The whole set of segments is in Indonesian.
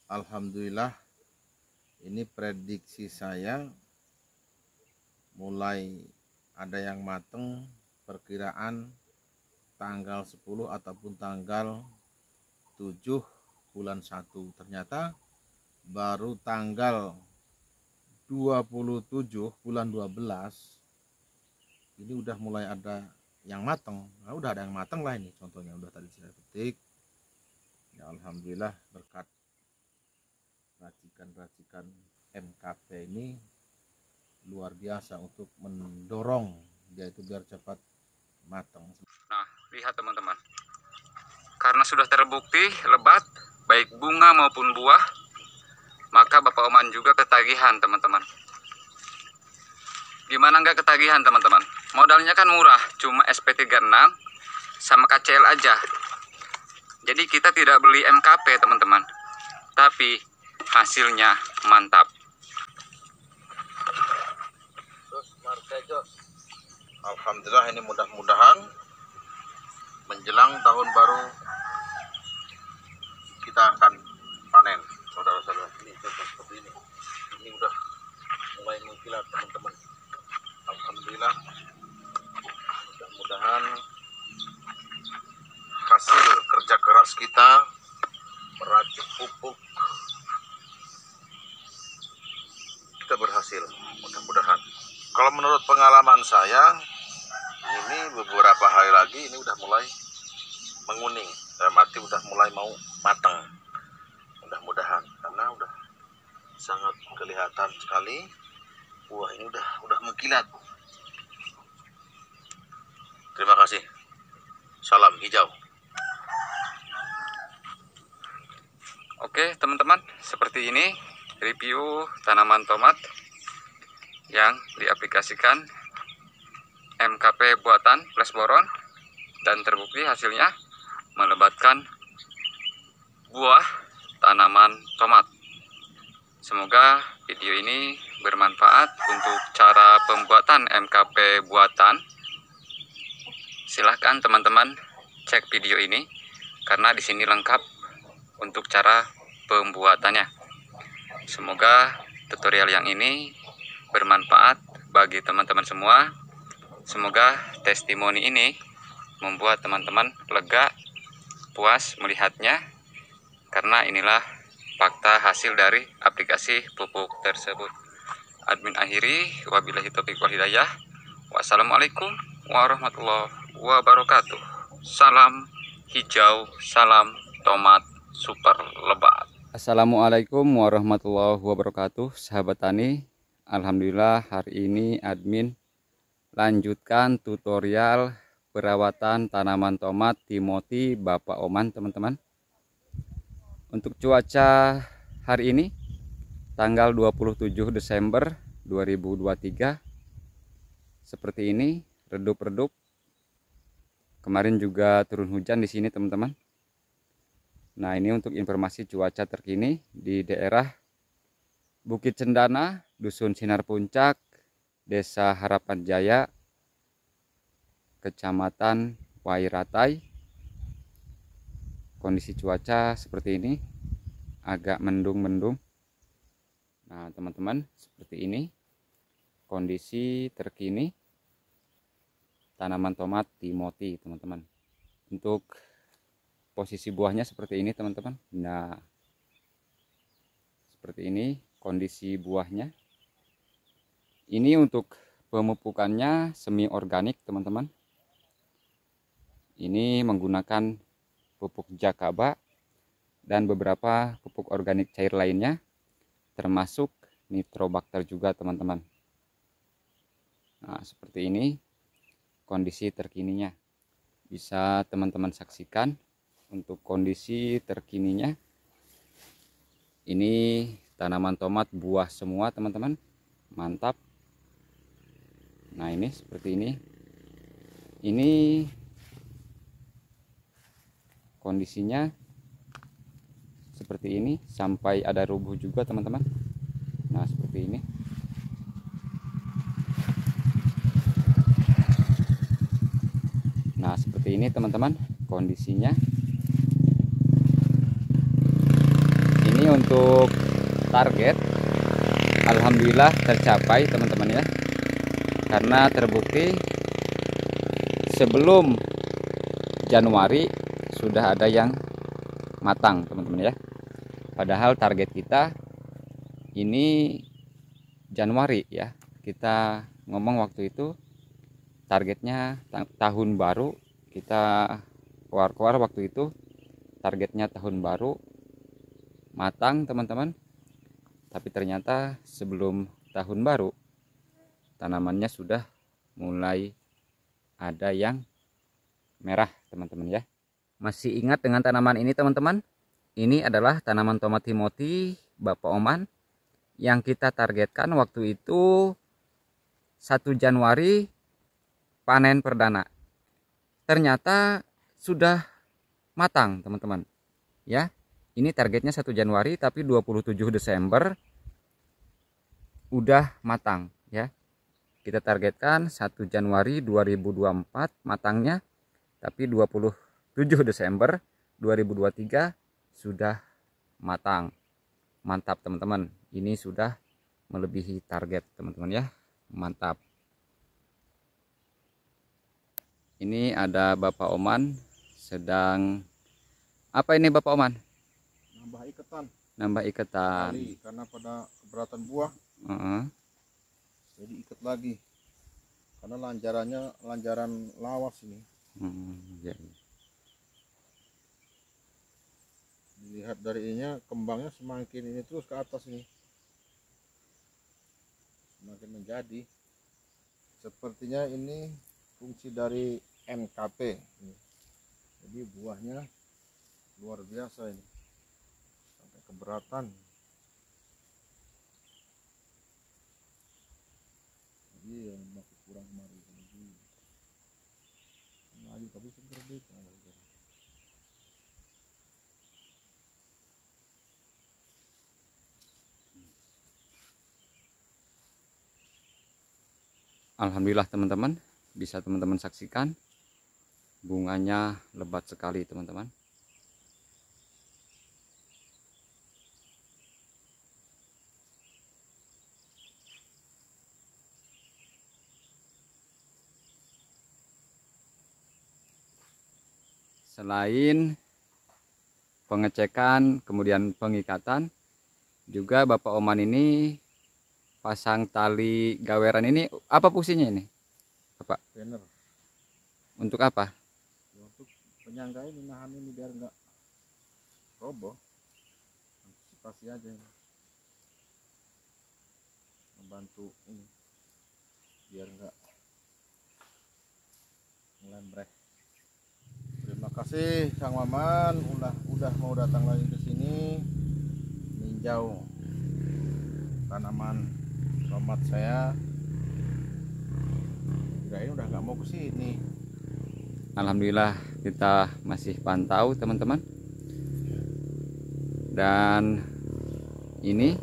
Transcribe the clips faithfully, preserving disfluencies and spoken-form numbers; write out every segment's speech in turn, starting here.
Alhamdulillah, ini prediksi saya mulai ada yang mateng, perkiraan tanggal sepuluh ataupun tanggal tujuh bulan satu. Ternyata baru tanggal dua puluh tujuh bulan dua belas ini udah mulai ada yang mateng. Nah, udah ada yang mateng lah ini, contohnya udah tadi saya petik. Ya, alhamdulillah berkat racikan-racikan M K P ini luar biasa untuk mendorong dia itu biar cepat matang. Nah, lihat teman-teman, karena sudah terbukti lebat baik bunga maupun buah, maka Bapak Oman juga ketagihan teman-teman. Gimana nggak ketagihan teman-teman? Modalnya kan murah, cuma S P tiga puluh enam sama K C L aja. Jadi kita tidak beli M K P teman-teman, tapi hasilnya mantap. Alhamdulillah, ini mudah-mudahan menjelang tahun baru kita akan panen, saudara-saudara. Ini contoh seperti ini. Ini udah mulai mengkilat teman-teman. Alhamdulillah, mudah-mudahan hasil kerja keras kita meracik pupuk kita berhasil, mudah-mudahan. Kalau menurut pengalaman saya, ini beberapa hari lagi ini udah mulai menguning, dalam arti udah mulai mau matang, mudah-mudahan, karena udah sangat kelihatan sekali buah ini udah udah mengkilat. Terima kasih. Salam hijau. Oke teman-teman, seperti ini review tanaman tomat yang diaplikasikan M K P buatan Flash Boron, dan terbukti hasilnya melebatkan buah tanaman tomat. Semoga video ini bermanfaat untuk cara pembuatan M K P buatan. Silahkan teman-teman cek video ini karena di sini lengkap untuk cara pembuatannya. Semoga tutorial yang ini bermanfaat bagi teman-teman semua. Semoga testimoni ini membuat teman-teman lega, puas melihatnya, karena inilah fakta hasil dari aplikasi pupuk tersebut. Admin akhiri, wabillahi taufiq wal hidayah. Wassalamualaikum warahmatullahi wabarakatuh. Salam hijau, salam tomat super lebat. Assalamualaikum warahmatullahi wabarakatuh, sahabat tani. Alhamdulillah, hari ini admin lanjutkan tutorial perawatan tanaman tomat Timothy Bapak Oman teman-teman. Untuk cuaca hari ini tanggal dua puluh tujuh Desember dua ribu dua puluh tiga seperti ini, redup-redup. Kemarin juga turun hujan di sini teman-teman. Nah, ini untuk informasi cuaca terkini di daerah Bukit Cendana, Dusun Sinar Puncak, Desa Harapan Jaya, Kecamatan Wairatai. Kondisi cuaca seperti ini, agak mendung-mendung. Nah teman-teman, seperti ini kondisi terkini tanaman tomat Timothy teman-teman. Untuk posisi buahnya seperti ini teman-teman. Nah, seperti ini kondisi buahnya. Ini untuk pemupukannya semi organik teman-teman. Ini menggunakan pupuk Jakaba dan beberapa pupuk organik cair lainnya, termasuk nitrobakter juga teman-teman. Nah, seperti ini kondisi terkininya. Bisa teman-teman saksikan untuk kondisi terkininya. Ini tanaman tomat buah semua teman-teman, mantap. Nah, ini seperti ini. Ini kondisinya seperti ini, sampai ada rubuh juga teman-teman. Nah, seperti ini. Nah, seperti ini teman-teman kondisinya. Ini untuk target alhamdulillah tercapai teman-teman ya, karena terbukti sebelum Januari sudah ada yang matang teman-teman ya. Padahal target kita ini Januari ya, kita ngomong waktu itu targetnya tahun baru, kita keluar-keluar waktu itu targetnya tahun baru matang teman-teman. Tapi ternyata sebelum tahun baru tanamannya sudah mulai ada yang merah teman-teman ya. Masih ingat dengan tanaman ini teman-teman? Ini adalah tanaman tomat Timothy Bapak Oman yang kita targetkan waktu itu satu Januari panen perdana. Ternyata sudah matang teman-teman ya. Ini targetnya satu Januari, tapi dua puluh tujuh Desember udah matang ya. Kita targetkan satu Januari dua ribu dua puluh empat matangnya, tapi dua puluh tujuh Desember dua ribu dua puluh tiga sudah matang. Mantap teman-teman, ini sudah melebihi target teman-teman ya. Mantap. Ini ada Bapak Oman sedang apa ini Bapak Oman? Nambah iketan. Nambah iketan. Kali, karena pada keberatan buah. Uh -uh. Jadi ikat lagi. Karena lanjarannya lanjaran lawas ini. Hmm, ya. Dilihat dari ininya, kembangnya semakin ini terus ke atas ini. Semakin menjadi. Sepertinya ini fungsi dari M K P. Jadi buahnya luar biasa ini. Keberatan. Jadi yang masih kurang mari lagi. Lagi tapi seger deh. Alhamdulillah teman-teman, bisa teman-teman saksikan bunganya lebat sekali teman-teman. Selain pengecekan kemudian pengikatan, juga Bapak Oman ini pasang tali gaweran ini apa fungsinya ini Bapak? Banner. Untuk apa? Ya, untuk penyangga ini, nahan ini biar enggak roboh. Antisipasi aja ini. Membantu ini biar enggak ngelembreh. Terima kasih Kang Maman udah udah mau datang lagi ke sini meninjau tanaman tomat saya. Kirain udah nggak mau ke sini. Alhamdulillah kita masih pantau teman-teman. Dan ini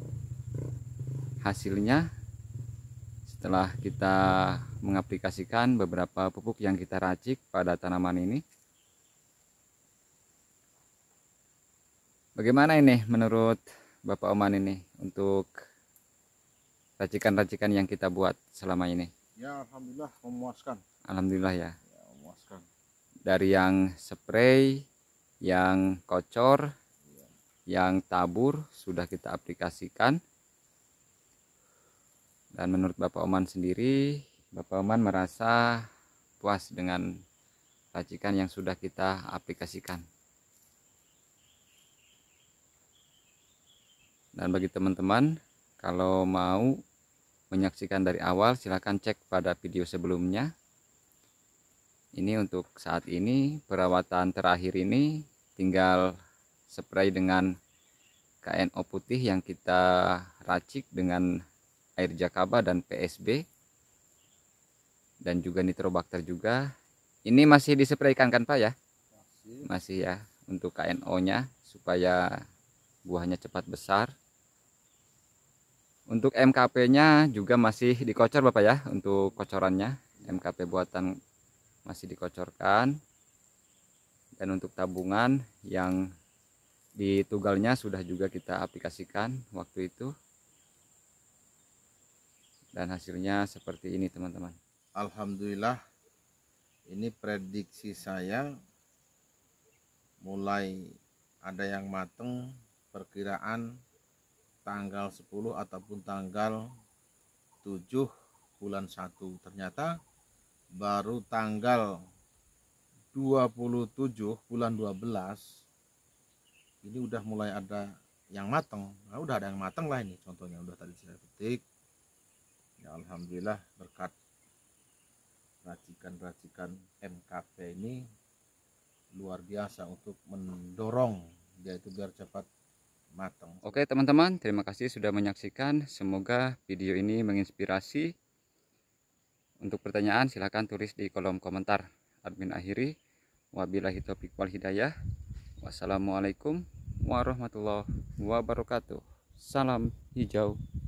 hasilnya setelah kita mengaplikasikan beberapa pupuk yang kita racik pada tanaman ini. Bagaimana ini menurut Bapak Oman ini untuk racikan-racikan yang kita buat selama ini? Ya alhamdulillah memuaskan. Alhamdulillah ya. Ya memuaskan. Dari yang spray, yang kocor, Ya. yang tabur sudah kita aplikasikan. Dan menurut Bapak Oman sendiri, Bapak Oman merasa puas dengan racikan yang sudah kita aplikasikan. Dan bagi teman-teman, kalau mau menyaksikan dari awal, silahkan cek pada video sebelumnya. Ini untuk saat ini, perawatan terakhir ini tinggal spray dengan K N O putih yang kita racik dengan air jakaba dan P S B. Dan juga nitrobakter juga. Ini masih dispraykan kan Pak ya? Masih. Masih ya, untuk K N O-nya supaya buahnya cepat besar. Untuk M K P-nya juga masih dikocor Bapak ya, untuk kocorannya M K P buatan masih dikocorkan. Dan untuk tabungan yang Di tugalnya sudah juga kita aplikasikan waktu itu, dan hasilnya seperti ini teman-teman. Alhamdulillah, ini prediksi saya mulai ada yang mateng, perkiraan tanggal sepuluh ataupun tanggal tujuh bulan satu. Ternyata baru tanggal dua puluh tujuh bulan dua belas ini udah mulai ada yang mateng. Nah, udah ada yang mateng lah ini, contohnya udah tadi saya petik. Ya alhamdulillah, berkat racikan-racikan M K P ini luar biasa untuk mendorong dia itu biar cepat matang. Oke teman-teman, terima kasih sudah menyaksikan. Semoga video ini menginspirasi. Untuk pertanyaan silahkan tulis di kolom komentar. Admin akhiri, wabillahi taufiq wal hidayah. Wassalamualaikum warahmatullahi wabarakatuh. Salam hijau.